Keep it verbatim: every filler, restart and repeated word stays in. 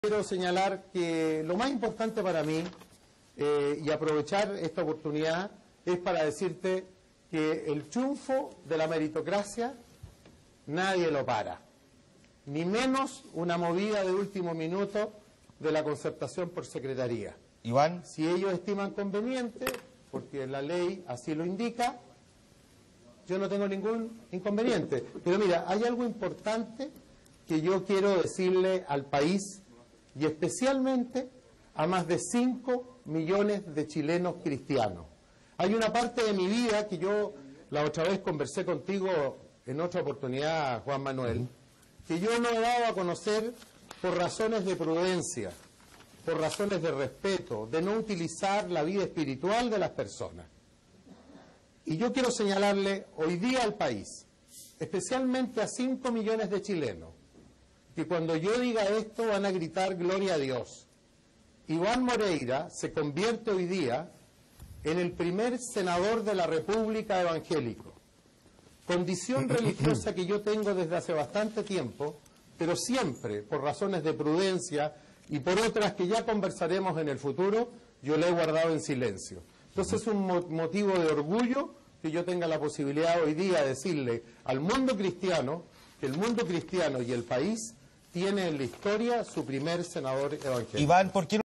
Quiero señalar que lo más importante para mí, eh, y aprovechar esta oportunidad, es para decirte que el triunfo de la meritocracia nadie lo para, ni menos una movida de último minuto de la concertación por secretaría. Iván. Si ellos estiman conveniente, porque la ley así lo indica, yo no tengo ningún inconveniente. Pero mira, hay algo importante que yo quiero decirle al país, y especialmente a más de cinco millones de chilenos cristianos. Hay una parte de mi vida que yo la otra vez conversé contigo en otra oportunidad, Juan Manuel, que yo no he dado a conocer por razones de prudencia, por razones de respeto, de no utilizar la vida espiritual de las personas. Y yo quiero señalarle hoy día al país, especialmente a cinco millones de chilenos, que cuando yo diga esto van a gritar gloria a Dios. Iván Moreira se convierte hoy día en el primer senador de la República evangélico. Condición religiosa que yo tengo desde hace bastante tiempo, pero siempre por razones de prudencia y por otras que ya conversaremos en el futuro, yo la he guardado en silencio. Entonces es un mo- motivo de orgullo que yo tenga la posibilidad hoy día de decirle al mundo cristiano que el mundo cristiano y el país tiene en la historia su primer senador evangélico. Iván, ¿por qué no